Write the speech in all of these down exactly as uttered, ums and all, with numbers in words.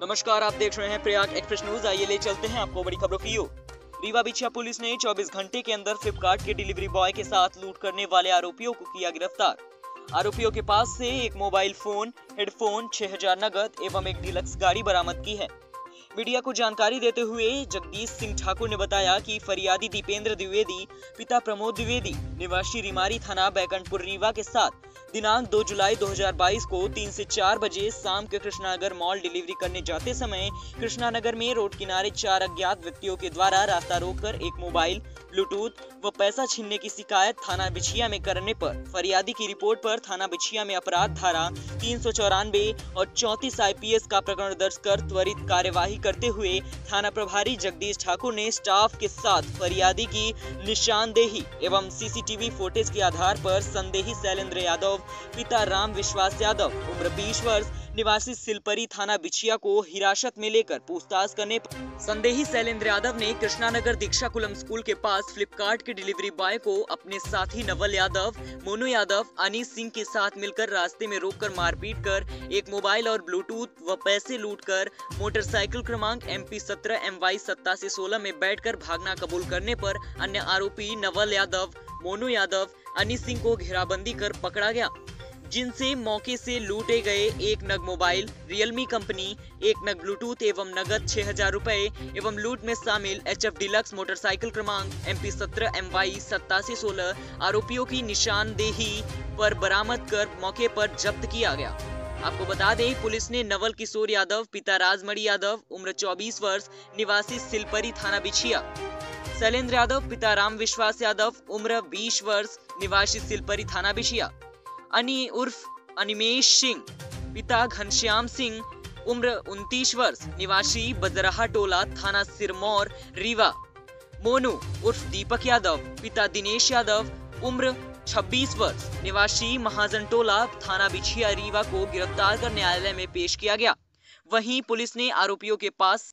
नमस्कार, आप देख रहे हैं प्रयाग एक्सप्रेस न्यूज। आइए ले चलते हैं आपको बड़ी खबरों की ओर। रीवा बिछिया पुलिस ने चौबीस घंटे के अंदर फ्लिपकार्ट के डिलीवरी बॉय के साथ लूट करने वाले आरोपियों को किया गिरफ्तार। आरोपियों के पास से एक मोबाइल फोन, हेडफोन, छह हजार नगद एवं एक डीलक्स गाड़ी बरामद की है। मीडिया को जानकारी देते हुए जगदीश सिंह ठाकुर ने बताया कि फरियादी दीपेंद्र द्विवेदी पिता प्रमोद द्विवेदी निवासी रिमारी थाना बैकुंठपुर रीवा के साथ दिनांक दो जुलाई दो हज़ार बाईस को तीन से चार बजे शाम के कृष्णानगर मॉल डिलीवरी करने जाते समय कृष्णानगर में रोड किनारे चार अज्ञात व्यक्तियों के द्वारा रास्ता रोककर एक मोबाइल, ब्लूटूथ व पैसा छीनने की शिकायत थाना बिछिया में करने पर फरियादी की रिपोर्ट पर थाना बिछिया में अपराध धारा तीन सौ चौरानवे और चौंतीस आई पी एस का प्रकरण दर्ज कर त्वरित कार्यवाही करते हुए थाना प्रभारी जगदीश ठाकुर ने स्टाफ के साथ फरियादी की निशानदेही एवं C C T V footage के आधार पर संदेही शैलेंद्र यादव पिता राम विश्वास यादव उम्र बीस वर्ष निवासी सिलपरी थाना बिछिया को हिरासत में लेकर पूछताछ करने पर संदेही शैलेंद्र यादव ने कृष्णानगर दीक्षा कुलम स्कूल के पास फ्लिपकार्ट के डिलीवरी बॉय को अपने साथी नवल यादव, मोनू यादव, अनीस सिंह के साथ मिलकर रास्ते में रोककर मारपीट कर एक मोबाइल और ब्लूटूथ व पैसे लूटकर मोटरसाइकिल क्रमांक एम पी सत्रह एम वाई सत्तासी सोलह में बैठकर भागना कबूल करने पर अन्य आरोपी नवल यादव, मोनू यादव, अनीस सिंह को घेराबंदी कर पकड़ा गया, जिनसे मौके से लूटे गए एक नग मोबाइल, रियलमी कंपनी, एक नग ब्लूटूथ एवं नगद छह हजार रुपए एवं लूट में शामिल एच एफ डीलक्स मोटरसाइकिल क्रमांक एम पी सत्रह एम वाई सत्तासी सोलह आरोपियों की निशानदेही पर बरामद कर मौके पर जब्त किया गया। आपको बता दें, पुलिस ने नवल किशोर यादव पिता राजमणि यादव उम्र चौबीस वर्ष निवासी सिलपरी थाना बिछिया, शैलेंद्र यादव पिता राम विश्वास यादव उम्र बीस वर्ष निवासी सिलपरी थाना बिछिया, अनि उर्फ अनिमेश सिंह पिता घनश्याम सिंह उम्र उनतीस वर्ष निवासी बजराहा टोला थाना सिरमौर रीवा, मोनू उर्फ दीपक यादव पिता दिनेश यादव उम्र छब्बीस वर्ष निवासी महाजन टोला थाना बिछिया रीवा को गिरफ्तार कर न्यायालय में पेश किया गया। वहीं पुलिस ने आरोपियों के पास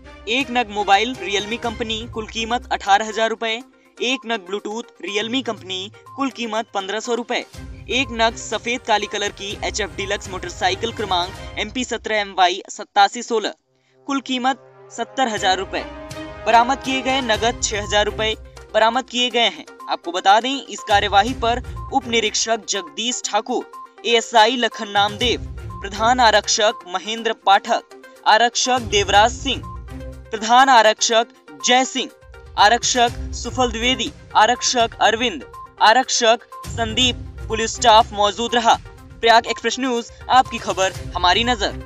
एक नग मोबाइल रियलमी कंपनी कुल कीमत अठारह हजार रुपए, एक नग ब्लूटूथ रियलमी कंपनी कुल कीमत पंद्रह सौ रुपए, एक नग सफेद काली कलर की एच एफ डीलक्स मोटरसाइकिल क्रमांक एम पी सत्रह एम वाई सत्तासी सोलह कुल कीमत सत्तर हजार रुपए बरामद किए गए। नगद छह हजार रुपए बरामद किए गए हैं। आपको बता दें, इस कार्यवाही पर उप निरीक्षक Jagdish Thakur, A S I Lakhan Namdev, प्रधान आरक्षक महेंद्र पाठक, आरक्षक देवराज सिंह, प्रधान आरक्षक जय सिंह, आरक्षक सुफल द्विवेदी, आरक्षक अरविंद, आरक्षक संदीप, पुलिस स्टाफ मौजूद रहा। प्रयाग एक्सप्रेस न्यूज, आपकी खबर हमारी नजर।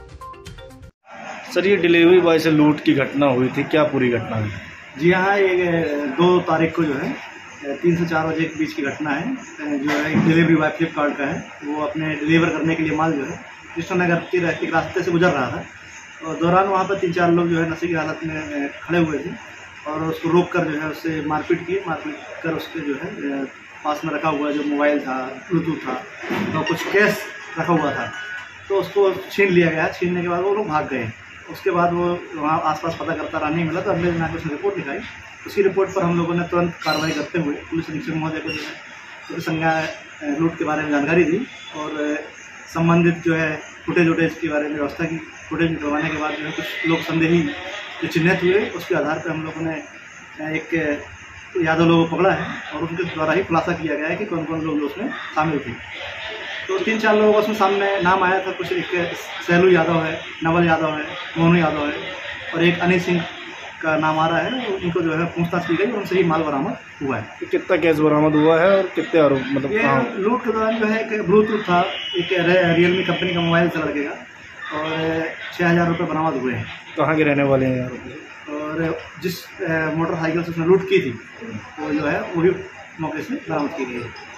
सर, ये डिलीवरी बॉय से लूट की घटना हुई थी, क्या पूरी घटना है? जी हाँ, ये दो तारीख को जो है तीन से चार बजे के बीच की घटना है। जो है एक डिलीवरी बॉय फ्लिपकार्ट का है, वो अपने डिलीवर करने के लिए माल जो है कृष्णनगर के एक रास्ते से गुजर रहा था और दौरान वहाँ पर तीन चार लोग जो है नशे की हालत में खड़े हुए थे और उसको रोक कर जो है उससे मारपीट किए। मारपीट कर उसके जो है पास में रखा हुआ जो मोबाइल था, ब्लूटूथ था तो कुछ कैश रखा हुआ था, तो उसको छीन लिया गया। छीनने के बाद वो लोग भाग गए। उसके बाद वो वहाँ आसपास पता करता रहा, नहीं मिला, तो अगले दिन आकर उसने रिपोर्ट लिखाई। उसी रिपोर्ट पर हम लोगों ने तुरंत कार्रवाई करते हुए पुलिस अधीक्षक महोदय को जो है संज्ञा लूट के बारे में जानकारी दी और संबंधित जो है फुटेज वुटेज के बारे में व्यवस्था की। फुटेज निकलवाने के बाद जो है कुछ लोग संदेही जो चिन्हित हुए, उसके आधार पर हम लोगों ने एक यादव लोगों को पकड़ा है और उनके द्वारा ही खुलासा किया गया है कि कौन कौन लोग उसमें शामिल थे। तो तीन चार लोगों का उसमें सामने नाम आया था। कुछ एक सैलू यादव है, नवल यादव है, मोनू यादव है और एक अनीस सिंह का नाम आ रहा है। उनको जो है पूछताछ की गई, उनसे ही माल बरामद हुआ है। तो कितना केस बरामद हुआ है और कितने आरोप मतलब ये लूट के दौरान जो है एक ब्लूटूथ था, एक रियलमी कंपनी का मोबाइल था लड़के का और छः हज़ार रुपये बरामद हुए हैं। कहाँ के रहने वाले हैं यार? और जिस मोटरसाइकिल से उसने लूट की थी वो जो है वो भी मौके से बरामद की गई है।